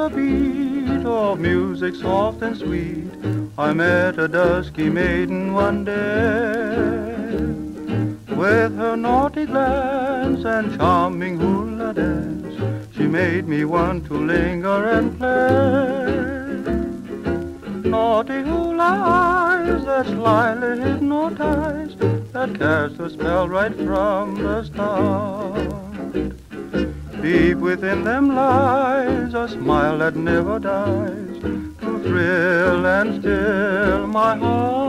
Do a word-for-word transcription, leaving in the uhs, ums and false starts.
the beat of music soft and sweet, I met a dusky maiden one day. With her naughty glance and charming hula dance, she made me want to linger and play. Naughty hula eyes that slyly hypnotize, that cast a spell right from the start. Deep within them lies a smile that never dies, to thrill and still my heart.